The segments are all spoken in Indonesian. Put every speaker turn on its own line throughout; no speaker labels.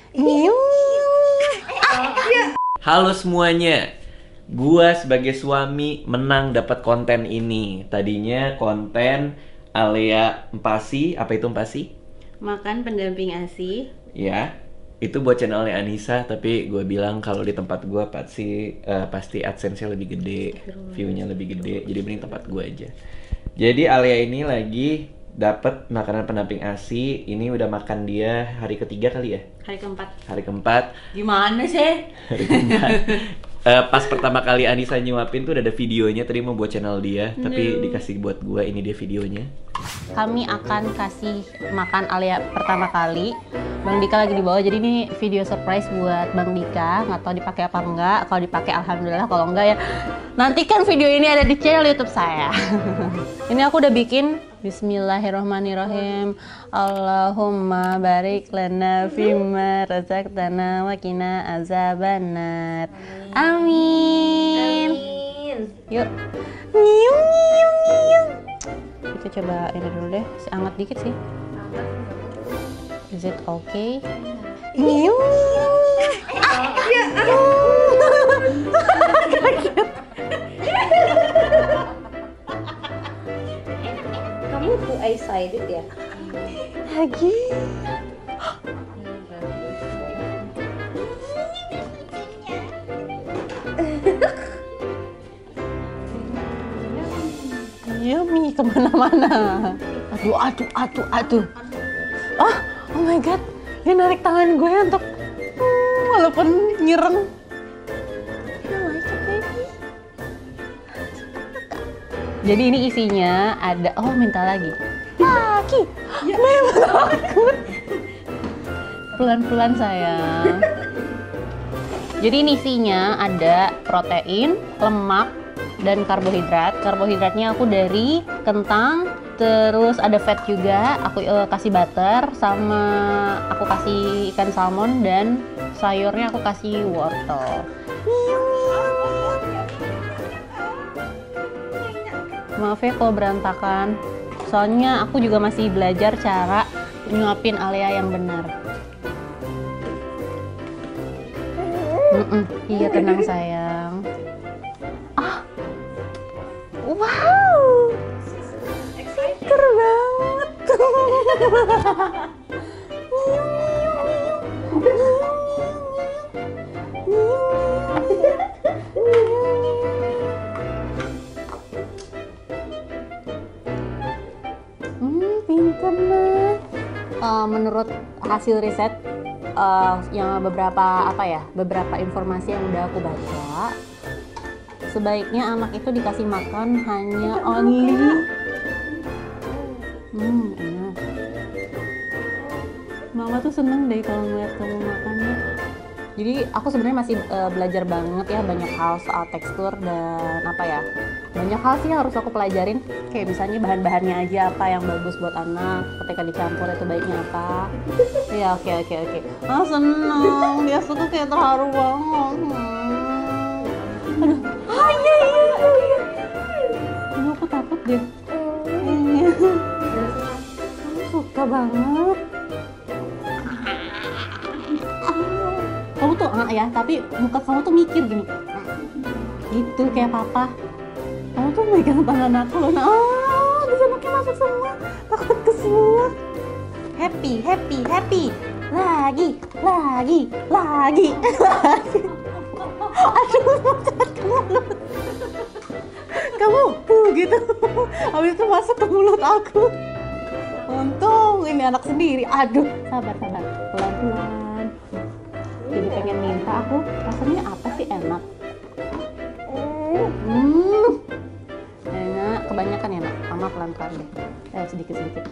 Halo semuanya, gua sebagai suami menang dapat konten ini. Tadinya konten Alea Empasi, apa itu Empasi?
Makan pendamping ASI.
Ya, itu buat channelnya Anissa. Tapi gue bilang kalau di tempat gue pasti AdSense-nya lebih gede, view-nya lebih gede. Jadi mending tempat gue aja. Jadi Alea ini lagi dapat makanan pendamping ASI. Ini udah makan dia hari ketiga kali ya?
Hari keempat.
Hari keempat.
Gimana sih?
Hari keempat. Pas pertama kali Anissa nyuapin tuh udah ada videonya, tadi mau buat channel dia, tapi dikasih buat gua, ini dia videonya.
Kami akan kasih makan Alea pertama kali. Bang Dika lagi di bawah, jadi ini video surprise buat Bang Dika. Nggak tahu dipakai apa enggak. Kalau dipakai alhamdulillah, kalau enggak ya nantikan video ini ada di channel YouTube saya. Ini aku udah bikin. Bismillahirrahmanirrahim. Allahumma barik lana fimma razaqtana wa qina azabannar. Amin. Yuk. Nyiung nyiung nyiung. Kita coba ini dulu deh, hangat dikit sih. Is it okay? Nyiung nyiung nyiung.
Kamu tuh excited ya?
Lagi. Yummy kemana-mana. Aduh. Oh my god, dia narik tangan gue untuk walaupun nyereng. Jadi ini isinya ada, minta lagi. Lagi, memang takut. Pelan-pelan sayang. Jadi ini isinya ada protein, lemak, dan karbohidrat. Karbohidratnya aku dari kentang, terus ada fat juga. Aku kasih butter, sama aku kasih ikan salmon, dan sayurnya aku kasih wortel. Maaf ya kalau berantakan, soalnya aku juga masih belajar cara nyuapin Alea yang benar. Iya tenang sayang. Wow, pinter banget. Pinter nah. Menurut hasil riset yang beberapa informasi yang udah aku baca, sebaiknya anak itu dikasih makan hanya only enak. Mama tuh seneng deh kalau ngeliat kamu makannya. Jadi aku sebenarnya masih belajar banget ya, banyak hal soal tekstur dan banyak hal sih yang harus aku pelajarin. Kayak misalnya bahan-bahannya aja apa yang bagus buat anak, ketika dicampur itu baiknya apa. Ya oke. Seneng, dia suka kayak terharu banget. Aduh, iya. Aduh, aku takut deh. Kamu suka banget. Kamu tuh ya, tapi muka kamu tuh mikir gini. Gitu kayak papa. Kamu tuh megang tangan aku loh. Bisa makin masuk semua. Takut keselak. Happy. Lagi. Aduh, kamu gitu. Habis itu masuk ke mulut aku. Untung ini anak sendiri. Aduh, sabar. Pelan-pelan. Jadi pengen minta aku, rasanya apa sih enak? Enak, kebanyakan enak. Mama pelan-pelan deh. Sedikit.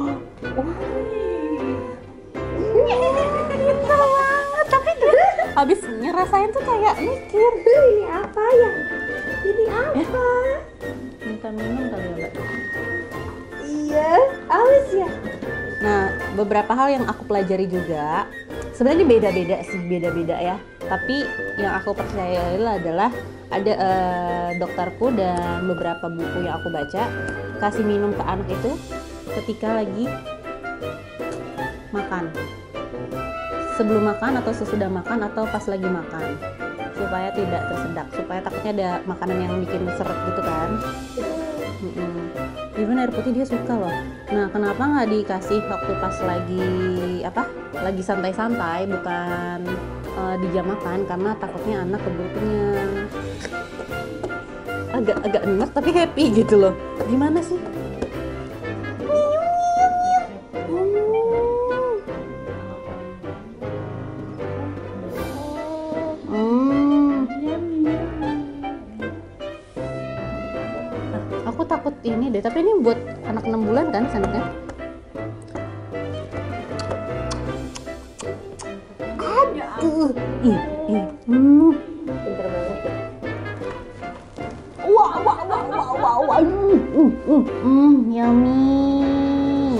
Pintar banget, tapi habis ngerasain tuh kayak mikir.
Ini apa ya? Ini apa?
Minta minum kali ya, Mbak?
Iya, aus ya.
Nah, beberapa hal yang aku pelajari juga, sebenarnya beda-beda ya. Tapi yang aku percaya adalah ada dokterku dan beberapa buku yang aku baca, kasih minum ke anak itu ketika lagi makan. sebelum makan atau sesudah makan atau pas lagi makan, supaya tidak tersedak, supaya takutnya ada makanan yang bikin seret gitu kan. Even air putih dia suka loh. Nah, kenapa nggak dikasih waktu pas lagi lagi santai-santai, bukan di jam makan, karena takutnya anak keburu kenyang. Agak enak tapi happy gitu loh. Gimana sih? Aku takut ini deh, tapi ini buat anak 6 bulan kan sendoknya. Aduh,
Pinter banget ya.
wow, yummy.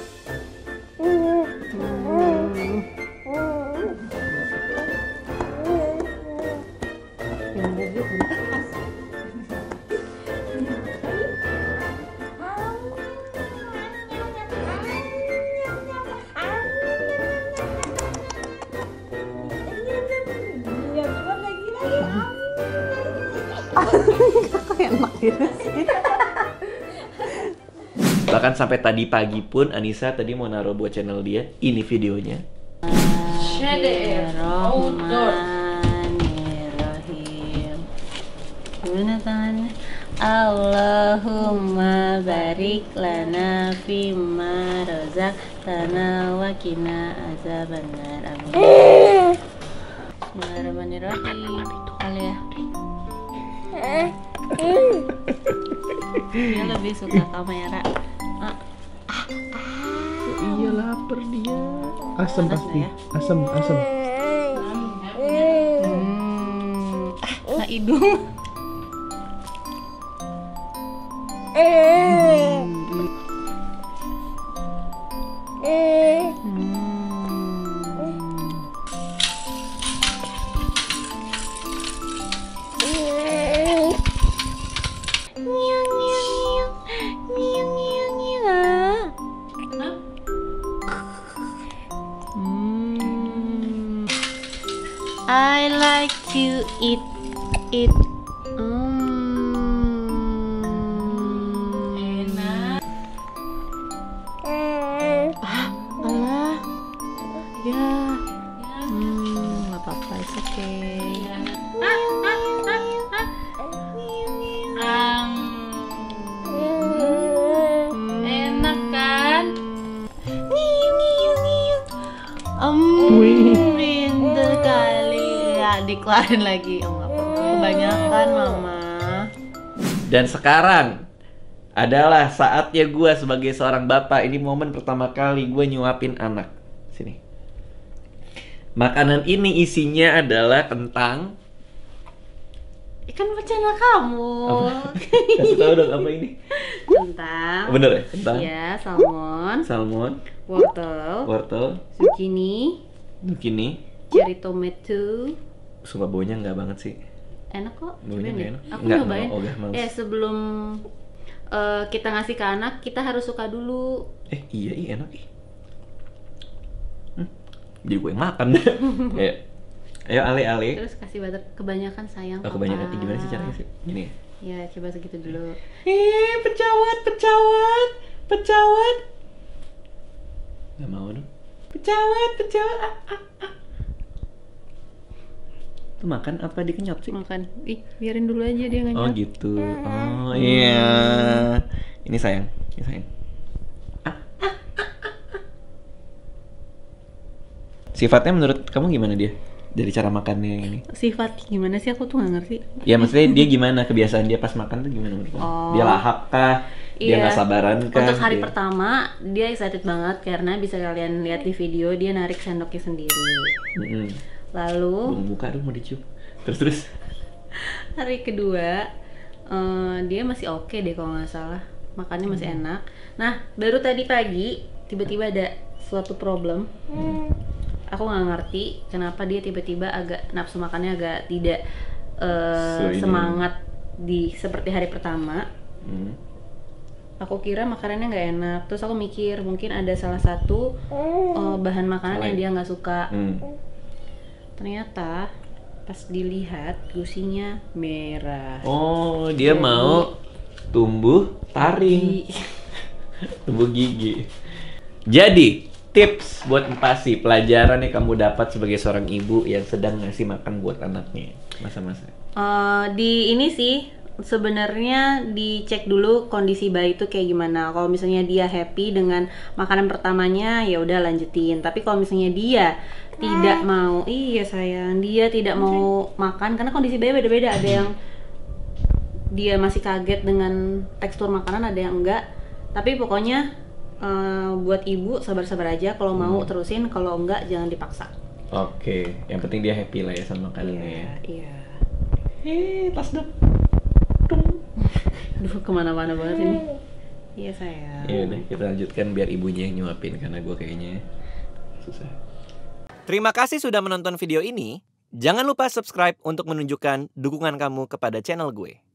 Kok enak gitu sih.
Bahkan sampai tadi pagi pun Anissa tadi mau naruh buat channel dia. Ini videonya.
Bismillahirrahmanirrahim. Gimana tangannya? Allahumma barik lana fimma razaqtana wa qina azabannar. Amin. Bismillahirrahmanirrahim. Kali ya. Dia lebih suka kamera.
Iya lapar dia. Asam
Panas
pasti.
ya?
Asam.
Hidung. I like to eat it. Enak. Alah. Ya. Nggak apa-apa, it's okay. Enak kan? Pinter kali ya, dikeluarin lagi. Oh, nggak apa-apa. Kebanyakan mama.
Dan sekarang adalah saatnya gue sebagai seorang bapak. Ini momen pertama kali gue nyuapin anak. Sini. Makanan ini isinya adalah kentang.
Ikan bencana kamu.
Apa? Kasih tahu dong apa ini?
Kentang.
Bener ya? Kentang.
Ya, salmon,
Salmon,
wortel,
wortel,
zucchini, cherry tomato.
sumpah baunya nggak banget sih.
Enak kok.
Baunya
cobain
nggak
deh.
enak.
Aku
Nggak,
nyobain.
mau, males.
Sebelum kita ngasih ke anak, kita harus suka dulu.
Iya enak ih. Jadi gue yang makan. Ayo ale.
Terus kasih butter, kebanyakan sayang.
Oh, kebanyakan gimana sih caranya sih? Gini ya.
Ya, coba segitu dulu.
Pecawat. Gak mau dong. Pecawat. Itu makan apa dikenyot sih?
Makan. Ih, biarin dulu aja dia
Oh
ngenyot.
gitu. Oh iya. Ini sayang. Sifatnya menurut kamu gimana dia? Dari cara makannya ini?
Sifat gimana sih, aku tuh nggak ngerti.
Ya maksudnya dia gimana, kebiasaan dia pas makan tuh gimana menurut kamu?
Oh.
Dia lahap kah? Dia
Iya.
nggak sabaran kah?
Untuk hari
Dia-
pertama dia excited banget karena bisa kalian lihat di video dia narik sendoknya sendiri.
Mm-mm.
Lalu
Bung muka dong mau dicium. Terus.
hari kedua dia masih oke deh kalau nggak salah, makannya masih enak. Nah, baru tadi pagi tiba-tiba ada suatu problem. Aku nggak ngerti kenapa dia tiba-tiba agak nafsu makannya agak tidak
Ini.
semangat seperti hari pertama.
Hmm.
Aku kira makanannya nggak enak, terus aku mikir mungkin ada salah satu bahan makanan yang dia nggak suka. Ternyata pas dilihat gusinya merah.
Oh, dia mau tumbuh taring, tumbuh gigi. Jadi, tips buat Empasi, pelajaran yang kamu dapat sebagai seorang ibu yang sedang ngasih makan buat anaknya masa-masa.
Di ini sih sebenarnya dicek dulu kondisi bayi itu kayak gimana. Kalau misalnya dia happy dengan makanan pertamanya, ya udah lanjutin. Tapi kalau misalnya dia tidak mau, iya sayang, dia tidak mau makan karena kondisi bayi beda-beda. Ada yang dia masih kaget dengan tekstur makanan, ada yang enggak. Tapi pokoknya buat ibu sabar-sabar aja. Kalau mau terusin, kalau enggak jangan dipaksa.
Oke, yang penting dia happy lah ya sama makanannya ya.
Iya.
Tas dong.
Aduh, kemana-mana banget ini. Iya sayang.
Ya udah, kita lanjutkan biar ibunya yang nyuapin karena gue kayaknya susah.
Terima kasih sudah menonton video ini. Jangan lupa subscribe untuk menunjukkan dukungan kamu kepada channel gue.